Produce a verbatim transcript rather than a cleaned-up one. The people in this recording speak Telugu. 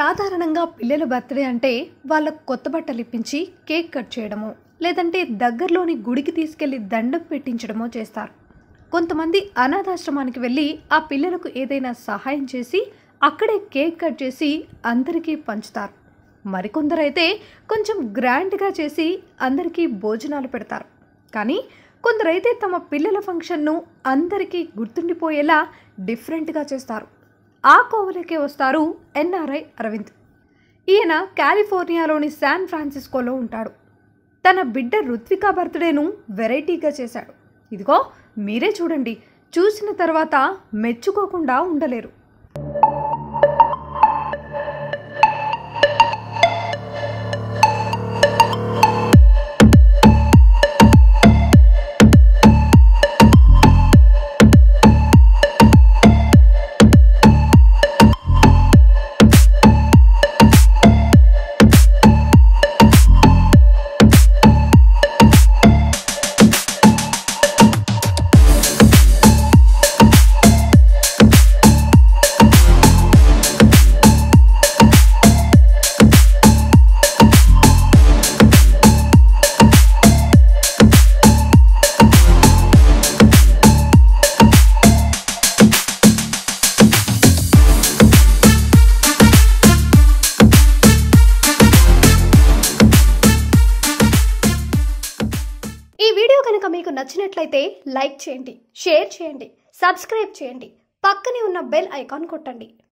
సాధారణంగా పిల్లల బర్త్డే అంటే వాళ్ళకు కొత్త బట్టలు ఇప్పించి కేక్ కట్ చేయడమో లేదంటే దగ్గరలోని గుడికి తీసుకెళ్లి దండం పెట్టించడమో చేస్తారు. కొంతమంది అనాథాశ్రమానికి వెళ్ళి ఆ పిల్లలకు ఏదైనా సహాయం చేసి అక్కడే కేక్ కట్ చేసి అందరికీ పంచుతారు. మరికొందరైతే కొంచెం గ్రాండ్గా చేసి అందరికీ భోజనాలు పెడతారు. కానీ కొందరైతే తమ పిల్లల ఫంక్షన్ను అందరికీ గుర్తుండిపోయేలా డిఫరెంట్గా చేస్తారు. ఆ కోవలకే వస్తారు ఎన్ఆర్ఐ అరవింద్. ఈయన కాలిఫోర్నియాలోని శాన్ ఫ్రాన్సిస్కోలో ఉంటాడు. తన బిడ్డ రుత్విక బర్త్డేను వెరైటీగా చేశాడు. ఇదిగో మీరే చూడండి, చూసిన తర్వాత మెచ్చుకోకుండా ఉండలేరు. కనుక మీకు నచ్చినట్లయితే లైక్ చేయండి, షేర్ చేయండి, సబ్స్క్రైబ్ చేయండి, పక్కనే ఉన్న బెల్ ఐకాన్ కొట్టండి.